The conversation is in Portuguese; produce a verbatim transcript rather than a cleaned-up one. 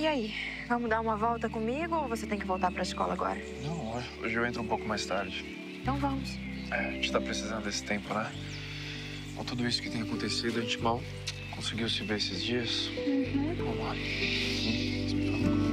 E aí, vamos dar uma volta comigo ou você tem que voltar pra escola agora? Não, hoje eu entro um pouco mais tarde. Então vamos. É, a gente tá precisando desse tempo, né? Com tudo isso que tem acontecido, a gente mal conseguiu se ver esses dias. Uhum. Vamos lá. Hum,